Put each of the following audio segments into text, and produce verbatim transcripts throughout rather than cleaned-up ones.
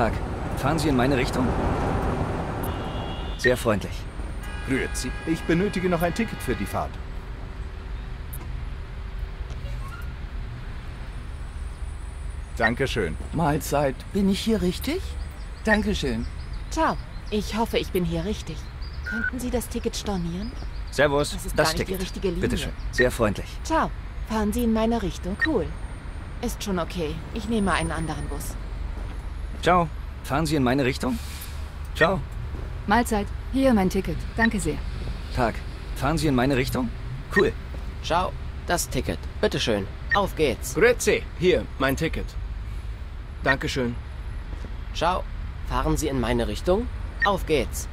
Tag. Fahren Sie in meine Richtung? Sehr freundlich. Grüezi. Ich benötige noch ein Ticket für die Fahrt. Dankeschön. Mahlzeit. Bin ich hier richtig? Dankeschön. Ciao. Ich hoffe, ich bin hier richtig. Könnten Sie das Ticket stornieren? Servus, Das ist das gar nicht Ticket. die richtige Linie. Bitte schön. Sehr freundlich. Ciao. Fahren Sie in meine Richtung. Cool. Ist schon okay. Ich nehme einen anderen Bus. Ciao. Fahren Sie in meine Richtung? Ciao. Mahlzeit. Hier mein Ticket. Danke sehr. Tag. Fahren Sie in meine Richtung? Cool. Ciao. Das Ticket. Bitteschön. Auf geht's. Grüezi. Hier, mein Ticket. Dankeschön. Ciao. Fahren Sie in meine Richtung? Auf geht's.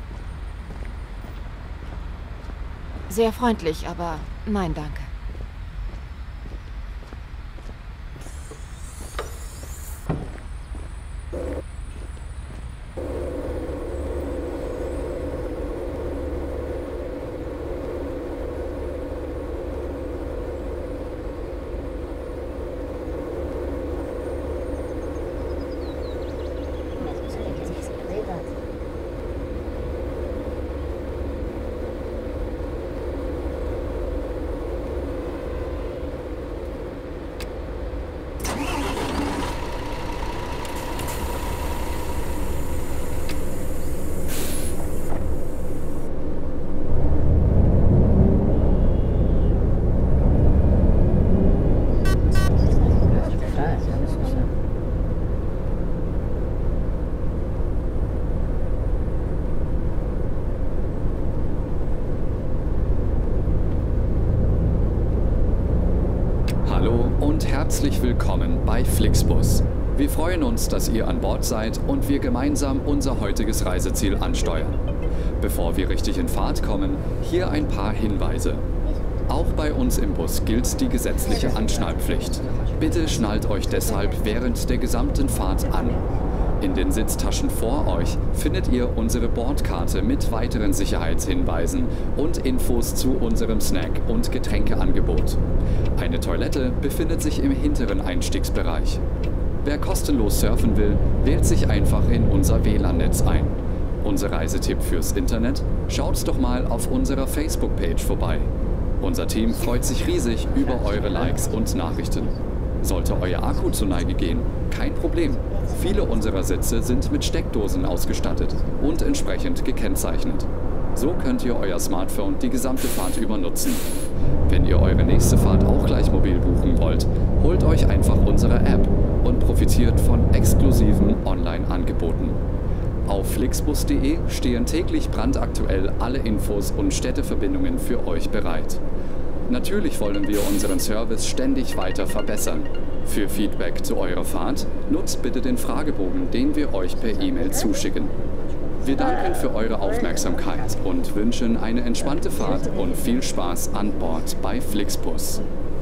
Sehr freundlich, aber nein, danke. Herzlich willkommen bei FlixBus. Wir freuen uns, dass ihr an Bord seid und wir gemeinsam unser heutiges Reiseziel ansteuern. Bevor wir richtig in Fahrt kommen, hier ein paar Hinweise. Auch bei uns im Bus gilt die gesetzliche Anschnallpflicht. Bitte schnallt euch deshalb während der gesamten Fahrt an. In den Sitztaschen vor euch findet ihr unsere Bordkarte mit weiteren Sicherheitshinweisen und Infos zu unserem Snack- und Getränkeangebot. Eine Toilette befindet sich im hinteren Einstiegsbereich. Wer kostenlos surfen will, wählt sich einfach in unser W L A N-Netz ein. Unser Reisetipp fürs Internet? Schaut doch mal auf unserer Facebook-Page vorbei. Unser Team freut sich riesig über eure Likes und Nachrichten. Sollte euer Akku zur Neige gehen, kein Problem. Viele unserer Sitze sind mit Steckdosen ausgestattet und entsprechend gekennzeichnet. So könnt ihr euer Smartphone die gesamte Fahrt über nutzen. Wenn ihr eure nächste Fahrt auch gleich mobil buchen wollt, holt euch einfach unsere App und profitiert von exklusiven Online-Angeboten. Auf flixbus punkt de stehen täglich brandaktuell alle Infos und Städteverbindungen für euch bereit. Natürlich wollen wir unseren Service ständig weiter verbessern. Für Feedback zu eurer Fahrt nutzt bitte den Fragebogen, den wir euch per E-Mail zuschicken. Wir danken für eure Aufmerksamkeit und wünschen eine entspannte Fahrt und viel Spaß an Bord bei FlixBus.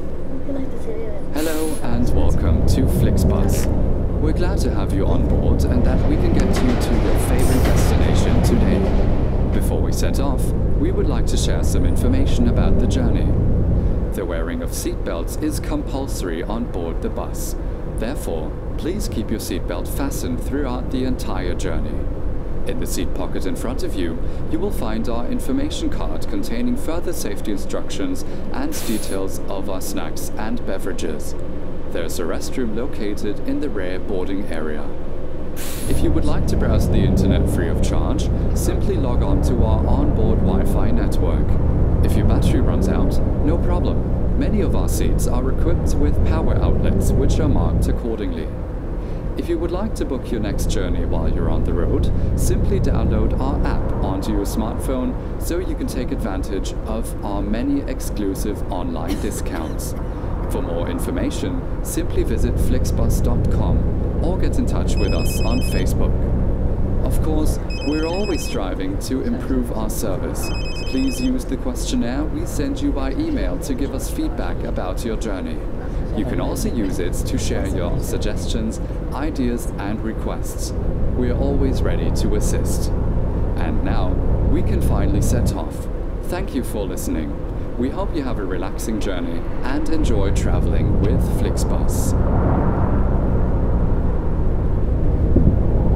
Hello and welcome to FlixBus. We're glad to have you on board and that we can get you to your favorite destination today. Before we set off, we would like to share some information about the journey. The wearing of seatbelts is compulsory on board the bus. Therefore, please keep your seatbelt fastened throughout the entire journey. In the seat pocket in front of you, you will find our information card containing further safety instructions and details of our snacks and beverages. There's a restroom located in the rear boarding area. If you would like to browse the internet free of charge, simply log on to our onboard Wi-Fi network. If your battery runs out, no problem. Many of our seats are equipped with power outlets which are marked accordingly. If you would like to book your next journey while you're on the road, simply download our app onto your smartphone so you can take advantage of our many exclusive online discounts. For more information, simply visit flixbus dot com or get in touch with us on Facebook. Of course, we're always striving to improve our service. Please use the questionnaire we send you by email to give us feedback about your journey. You can also use it to share your suggestions, ideas and requests. We are always ready to assist. And now, we can finally set off. Thank you for listening. We hope you have a relaxing journey and enjoy traveling with FlixBus.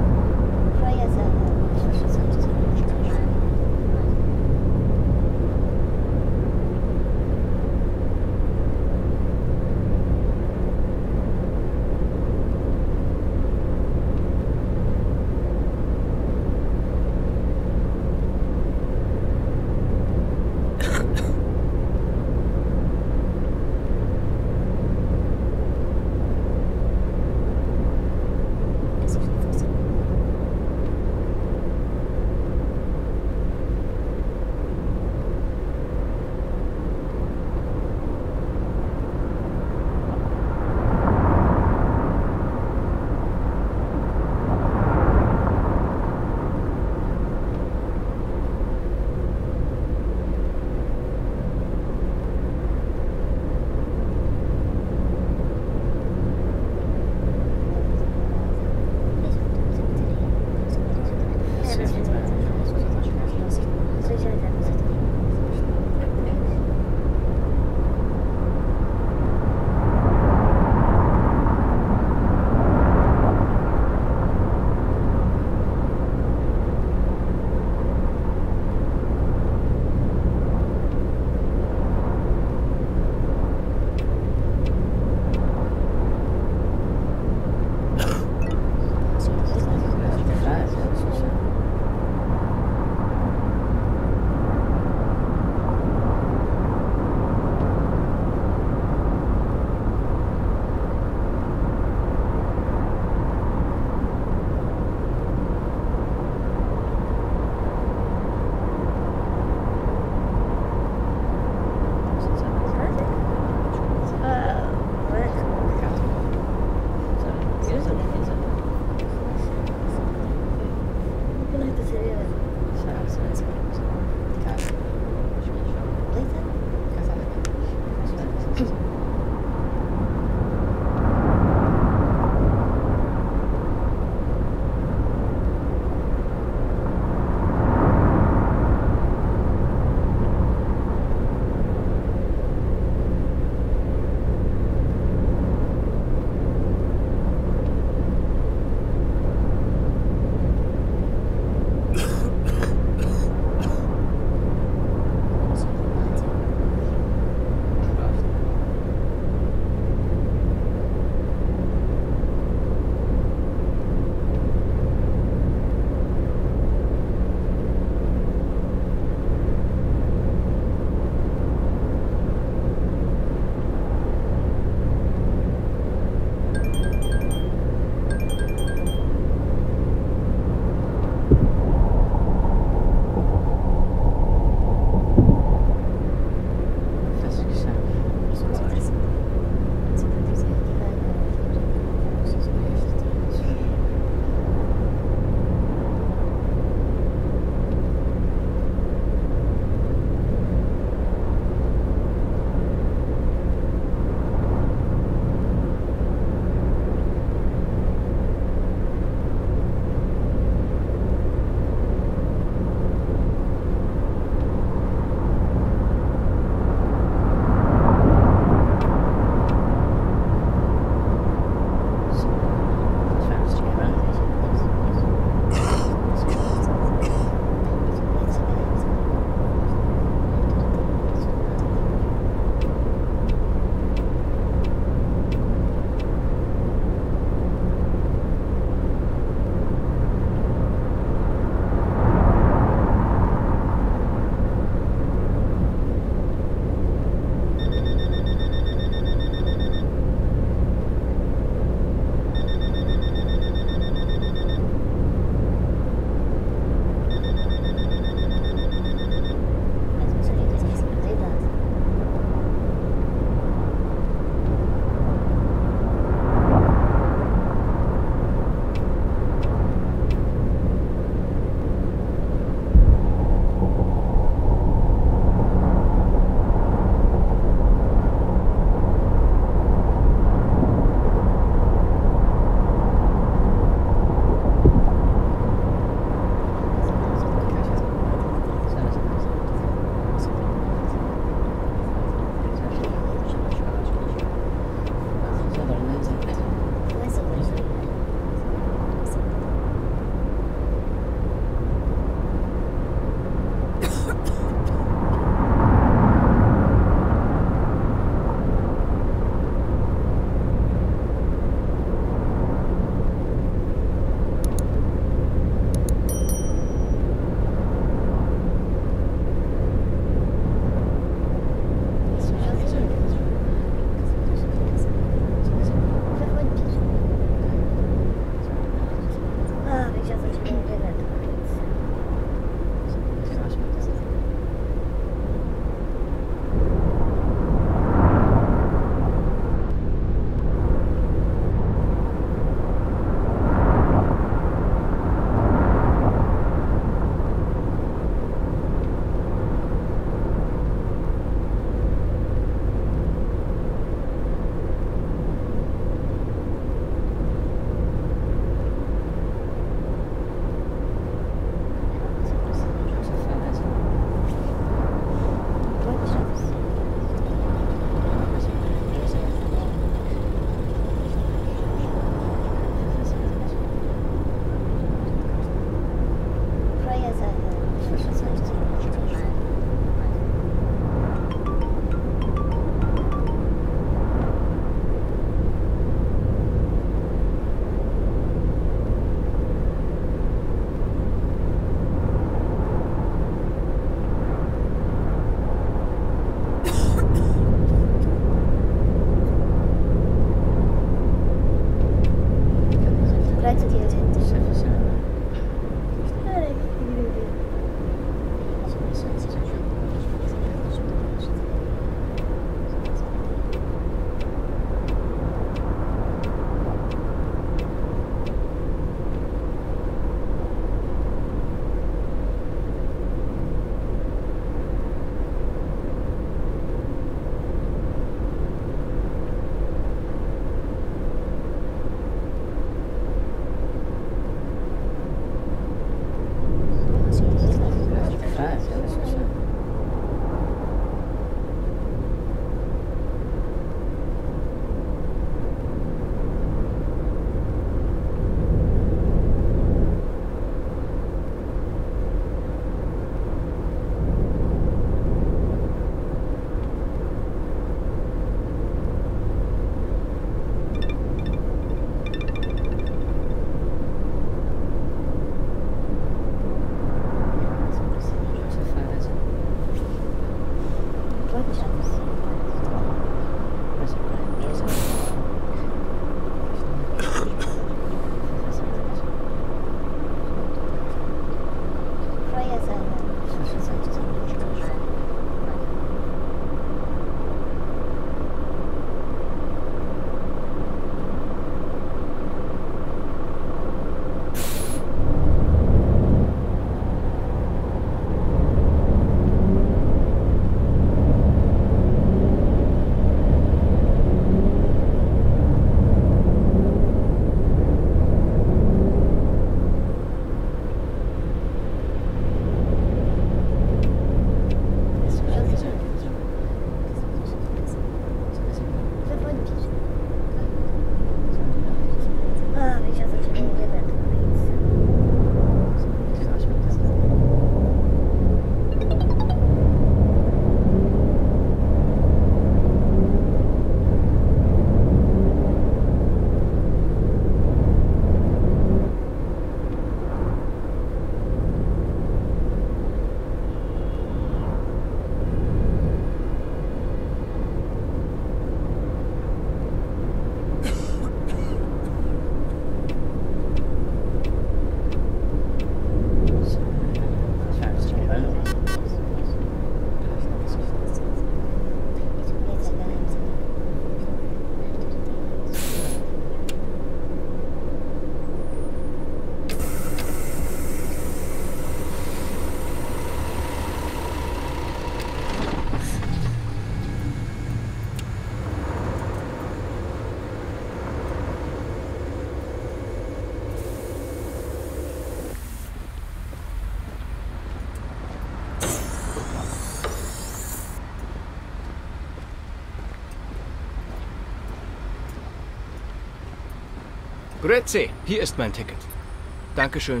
Grüezi, hier ist mein Ticket. Dankeschön.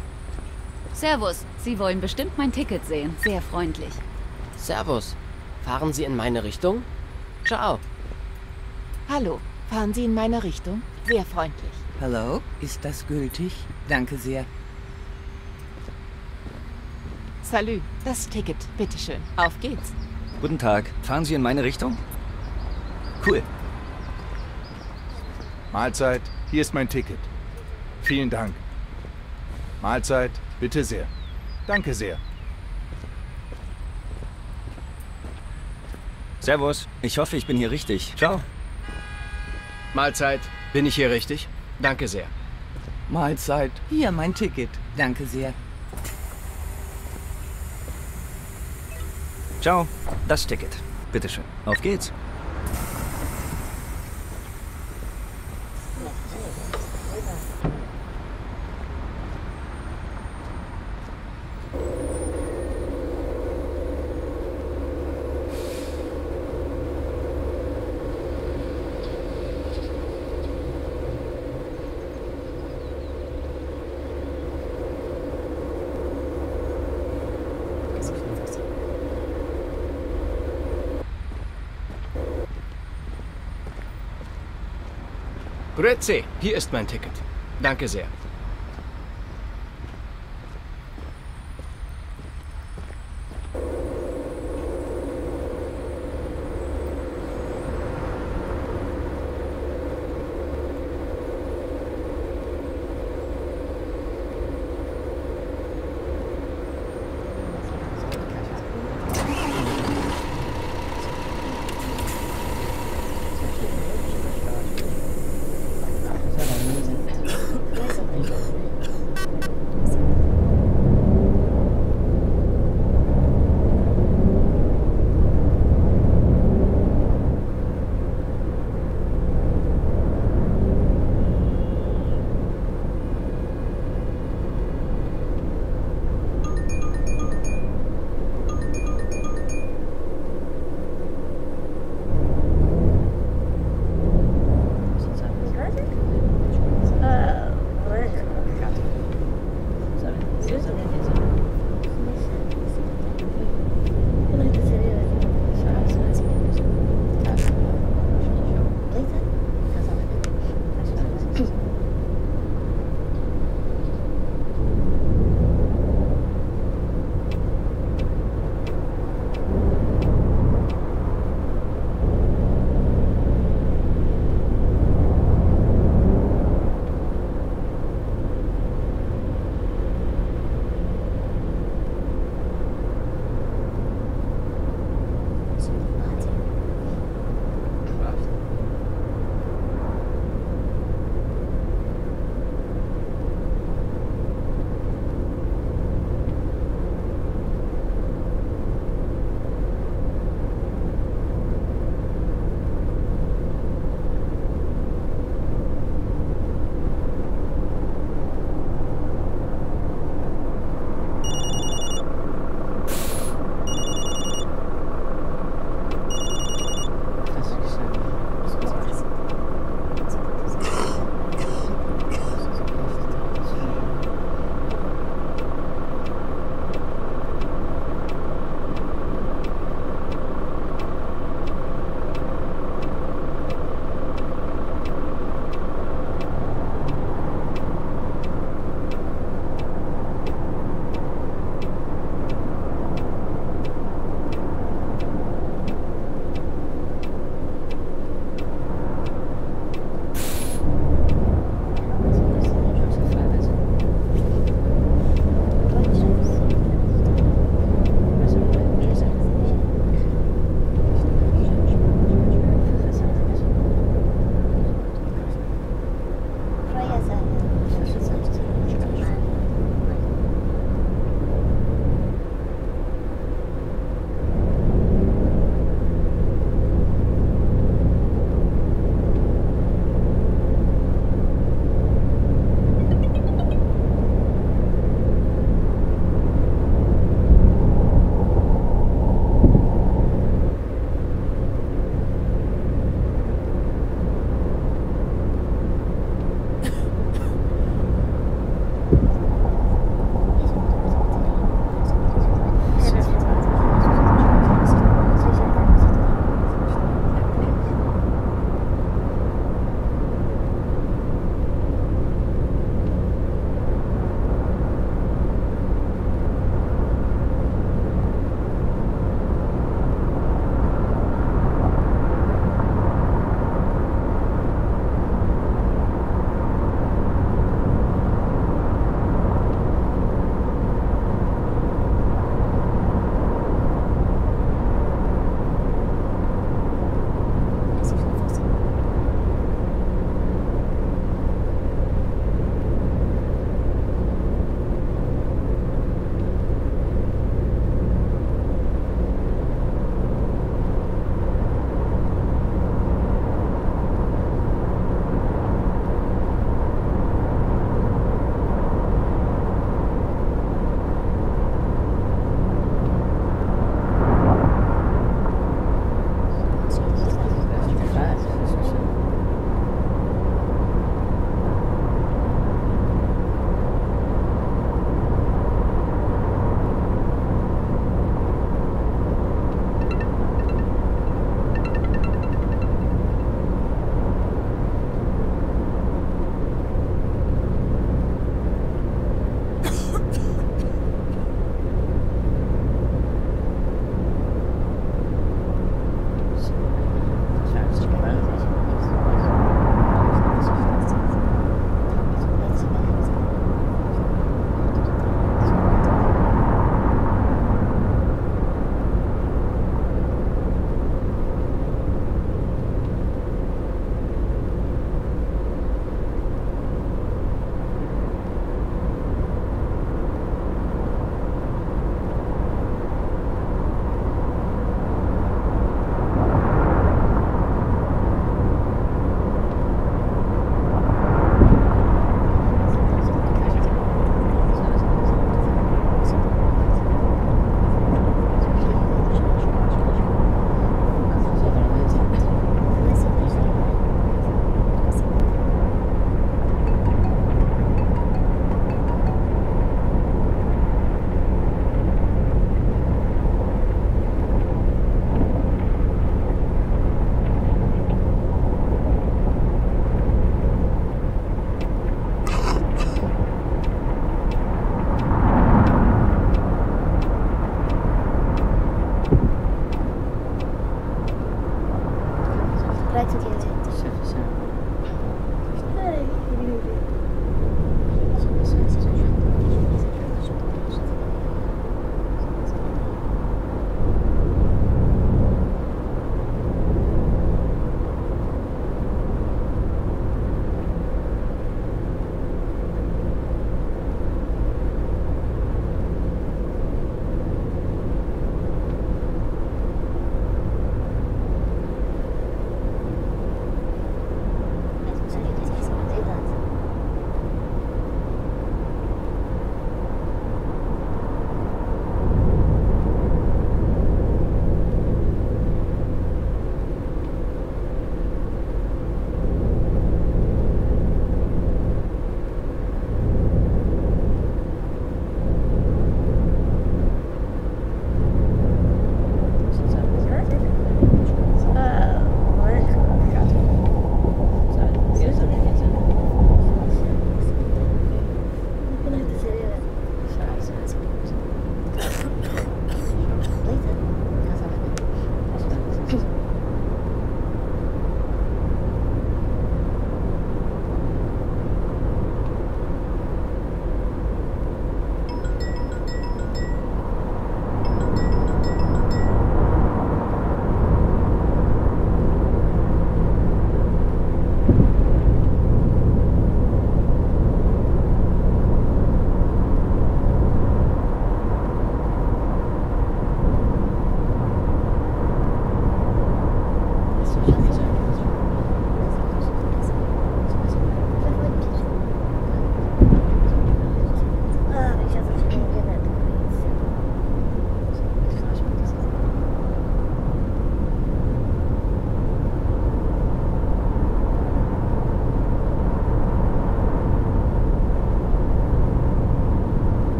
Servus, Sie wollen bestimmt mein Ticket sehen. Sehr freundlich. Servus. Fahren Sie in meine Richtung? Ciao. Hallo, fahren Sie in meine Richtung? Sehr freundlich. Hallo, ist das gültig? Danke sehr. Salü, das Ticket, bitteschön. Auf geht's. Guten Tag. Fahren Sie in meine Richtung? Cool. Mahlzeit, hier ist mein Ticket. Vielen Dank. Mahlzeit, bitte sehr. Danke sehr. Servus. Ich hoffe, ich bin hier richtig. Ciao. Mahlzeit. Bin ich hier richtig? Danke sehr. Mahlzeit. Hier mein Ticket. Danke sehr. Ciao. Das Ticket. Bitteschön. Auf geht's. Grüezi, hier ist mein Ticket. Danke sehr.